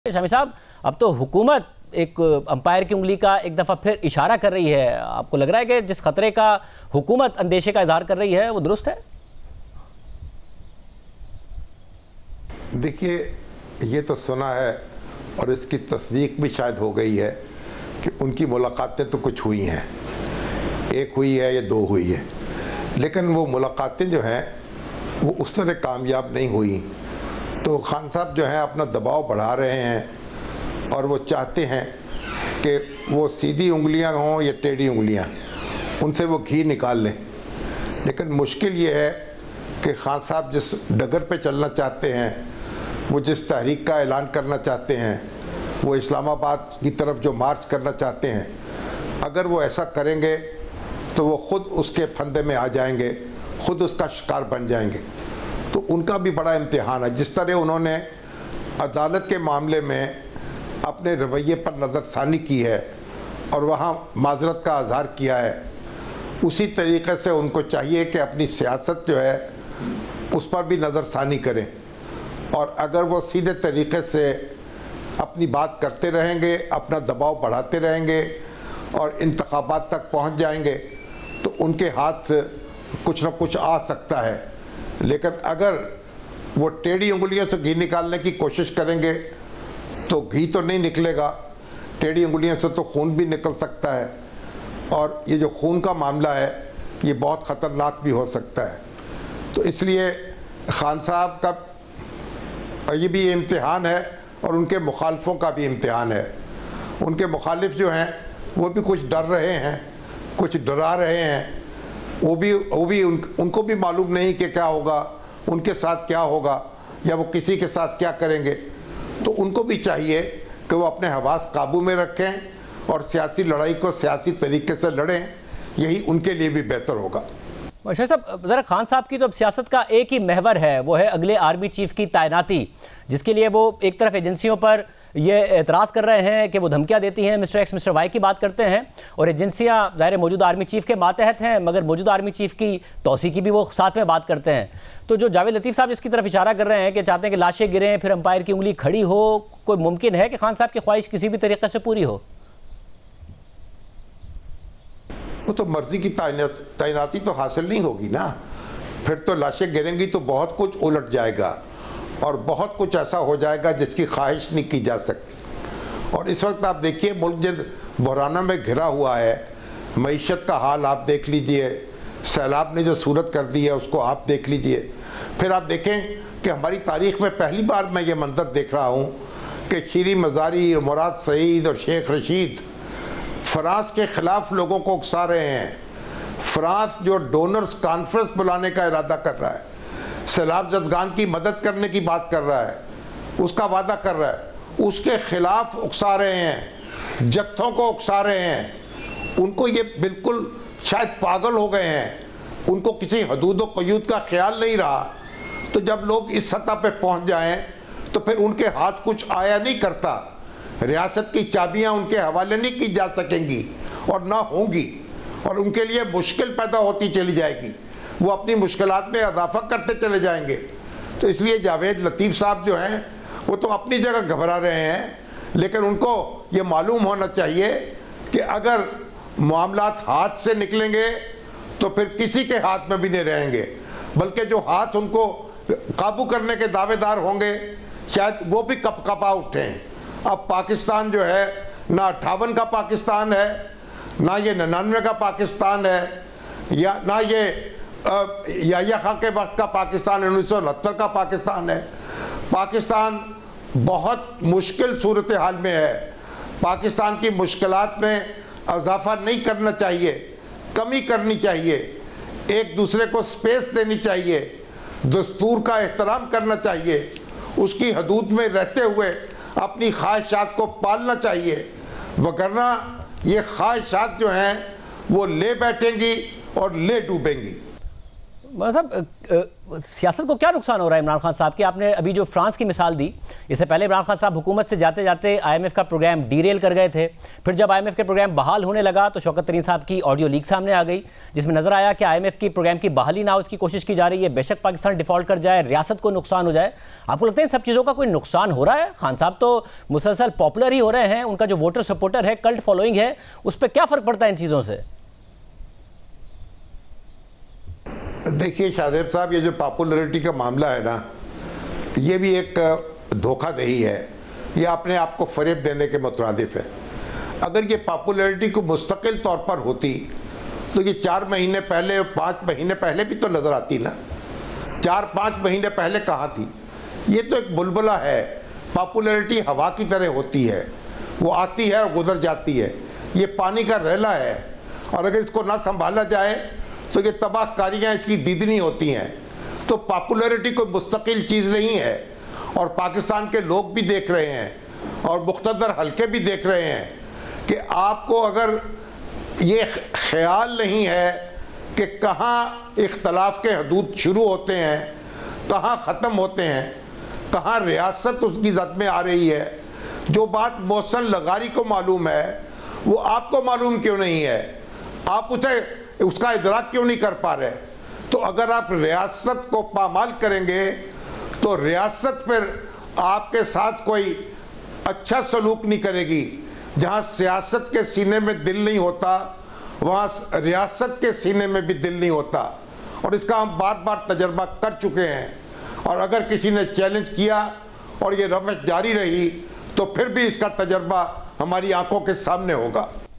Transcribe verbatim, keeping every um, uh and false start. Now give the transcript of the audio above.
शामी साहब, अब तो हुकूमत एक अंपायर की उंगली का एक दफ़ा फिर इशारा कर रही है। आपको लग रहा है कि जिस खतरे का हुकूमत अंदेशे का इजहार कर रही है वो दुरुस्त है? देखिए, ये तो सुना है और इसकी तस्दीक भी शायद हो गई है कि उनकी मुलाकातें तो कुछ हुई हैं, एक हुई है या दो हुई है, लेकिन वो मुलाकातें जो हैं वो उस तरह कामयाब नहीं हुई। तो खान साहब जो हैं अपना दबाव बढ़ा रहे हैं और वो चाहते हैं कि वो सीधी उंगलियां हों या टेढ़ी उंगलियां, उनसे वो घी निकाल लें। लेकिन मुश्किल ये है कि खान साहब जिस डगर पे चलना चाहते हैं, वो जिस तहरीक का ऐलान करना चाहते हैं, वो इस्लामाबाद की तरफ जो मार्च करना चाहते हैं, अगर वो ऐसा करेंगे तो वो ख़ुद उसके फंदे में आ जाएंगे, ख़ुद उसका शिकार बन जाएंगे। तो उनका भी बड़ा इम्तिहान है। जिस तरह उन्होंने अदालत के मामले में अपने रवैये पर नज़रसानी की है और वहाँ माजरत का इज़हार किया है, उसी तरीक़े से उनको चाहिए कि अपनी सियासत जो है उस पर भी नज़रसानी करें। और अगर वो सीधे तरीक़े से अपनी बात करते रहेंगे, अपना दबाव बढ़ाते रहेंगे और इंतखाबात तक पहुँच जाएंगे तो उनके हाथ कुछ न कुछ आ सकता है। लेकिन अगर वो टेढ़ी उंगलियों से घी निकालने की कोशिश करेंगे तो घी तो नहीं निकलेगा, टेढ़ी उंगलियों से तो खून भी निकल सकता है, और ये जो खून का मामला है ये बहुत ख़तरनाक भी हो सकता है। तो इसलिए खान साहब का ये भी इम्तिहान है और उनके मुखालफों का भी इम्तिहान है। उनके मुखालिफ जो हैं वो भी कुछ डर रहे हैं, कुछ डरा रहे हैं, वो भी वो भी उन, उनको भी मालूम नहीं कि क्या होगा, उनके साथ क्या होगा या वो किसी के साथ क्या करेंगे। तो उनको भी चाहिए कि वो अपने हवास काबू में रखें और सियासी लड़ाई को सियासी तरीके से लड़ें, यही उनके लिए भी बेहतर होगा। शाह साहब, ज़रा खान साहब की तो अब सियासत का एक ही महवर है, वो है अगले आर्मी चीफ की तैनाती, जिसके लिए वो एक तरफ एजेंसियों पर ये एतराज़ कर रहे हैं कि वो धमकियां देती हैं, मिस्टर एक्स मिस्टर वाई की बात करते हैं, और एजेंसियां ज़ाहिर मौजूदा आर्मी चीफ के मातहत हैं, मगर मौजूदा आर्मी चीफ की तौसी की भी वो साथ में बात करते हैं। तो जो जावेद लतीफ़ साहब इसकी तरफ इशारा कर रहे हैं कि चाहते हैं कि लाशें गिरें फिर अंपायर की उंगली खड़ी हो, कोई मुमकिन है कि खान साहब की ख्वाहिश किसी भी तरीके से पूरी हो? वो तो मर्जी की तैनाती तो हासिल नहीं होगी ना, फिर तो लाशें गिरेंगी तो बहुत कुछ उलट जाएगा और बहुत कुछ ऐसा हो जाएगा जिसकी ख्वाहिश नहीं की जा सकती। और इस वक्त आप देखिए मुल्क जिन बहराना में घिरा हुआ है, मईशत का हाल आप देख लीजिए, सैलाब ने जो सूरत कर दी है उसको आप देख लीजिए। फिर आप देखें कि हमारी तारीख़ में पहली बार मैं ये मंजर देख रहा हूँ कि शीरी मज़ारी, मुराद सईद और शेख रशीद फ्रांस के ख़िलाफ़ लोगों को उकसा रहे हैं। फ्रांस जो डोनर्स कॉन्फ्रेंस बुलाने का इरादा कर रहा है, सैलाब ज़दगान की मदद करने की बात कर रहा है, उसका वादा कर रहा है, उसके ख़िलाफ़ उकसा रहे हैं, जत्थों को उकसा रहे हैं। उनको ये बिल्कुल शायद पागल हो गए हैं, उनको किसी हदूद व क़यूद का ख्याल नहीं रहा। तो जब लोग इस सतह पे पहुंच जाएं तो फिर उनके हाथ कुछ आया नहीं करता, रियासत की चाबियां उनके हवाले नहीं की जा सकेंगी और ना होंगी, और उनके लिए मुश्किल पैदा होती चली जाएगी, वो अपनी मुश्किलात में इजाफा करते चले जाएंगे। तो इसलिए जावेद लतीफ़ साहब जो हैं वो तो अपनी जगह घबरा रहे हैं, लेकिन उनको ये मालूम होना चाहिए कि अगर मामलात हाथ से निकलेंगे तो फिर किसी के हाथ में भी नहीं रहेंगे, बल्कि जो हाथ उनको काबू करने के दावेदार होंगे शायद वो भी कप कपा उठें। अब पाकिस्तान जो है ना अट्ठावन का पाकिस्तान है, ना ये निन्यानवे का पाकिस्तान है, या ना ये याह्या खां के वक्त का पाकिस्तान उन्नीस सौ उनहत्तर का पाकिस्तान है। पाकिस्तान बहुत मुश्किल सूरत हाल में है। पाकिस्तान की मुश्किलात में इजाफा नहीं करना चाहिए, कमी करनी चाहिए, एक दूसरे को स्पेस देनी चाहिए, दस्तूर का एहतराम करना चाहिए, उसकी हदूद में रहते हुए अपनी ख्वाहिशात को पालना चाहिए, वगरना ये ख्वाहिशात जो हैं वो ले बैठेंगी और ले डूबेंगी। मतलब सियासत को क्या नुकसान हो रहा है इमरान खान साहब की? आपने अभी जो फ्रांस की मिसाल दी, इससे पहले इमरान खान साहब हुकूमत से जाते जाते आईएमएफ का प्रोग्राम डीरेल कर गए थे। फिर जब आईएमएफ के प्रोग्राम बहाल होने लगा तो शौकत तरीन साहब की ऑडियो लीक सामने आ गई, जिसमें नजर आया कि आईएमएफ की प्रोग्राम की बहाली ना हो उसकी कोशिश की जा रही है। बेशक पाकिस्तान डिफॉल्ट कर जाए, रियासत को नुकसान हो जाए। आपको लगता है इन सब चीज़ों का कोई नुकसान हो रहा है? खान साहब तो मुसलसल पॉपुलर ही हो रहे हैं, उनका जो वोटर सपोर्टर है, कल्ट फॉलोइंग है, उस पर क्या फर्क पड़ता है इन चीज़ों से? देखिए शाहजेब साहब, ये जो पॉपुलैरिटी का मामला है ना, ये भी एक धोखाधड़ी है, ये अपने आप को फरेब देने के मुतरादिफ है। अगर ये पॉपुलैरिटी को मुस्तकिल तौर पर होती तो ये चार महीने पहले, पाँच महीने पहले भी तो नज़र आती ना। चार पाँच महीने पहले कहाँ थी? ये तो एक बुलबुला है। पॉपुलैरिटी हवा की तरह होती है, वो आती है और गुजर जाती है। ये पानी का रेला है और अगर इसको ना संभाला जाए तो ये तबाहकारियाँ इसकी दीदनी होती हैं। तो पॉपुलैरिटी कोई मुस्तकिल चीज़ नहीं है और पाकिस्तान के लोग भी देख रहे हैं और मुख्तदर हल्के भी देख रहे हैं कि आपको अगर ये ख्याल नहीं है कि कहाँ इख्तलाफ के हदूद शुरू होते हैं, कहाँ ख़त्म होते हैं, कहाँ रियासत उसकी ज़द में आ रही है, जो बात मोहसिन लगारी को मालूम है वो आपको मालूम क्यों नहीं है? आप उसे उसका इदराक क्यों नहीं कर पा रहे? तो अगर आप रियासत को पामाल करेंगे तो रियासत फिर आपके साथ कोई अच्छा सलूक नहीं करेगी। जहां सियासत के सीने में दिल नहीं होता, वहां रियासत के सीने में भी दिल नहीं होता। और इसका हम बार बार तजर्बा कर चुके हैं और अगर किसी ने चैलेंज किया और ये रवश जारी रही तो फिर भी इसका तजर्बा हमारी आंखों के सामने होगा।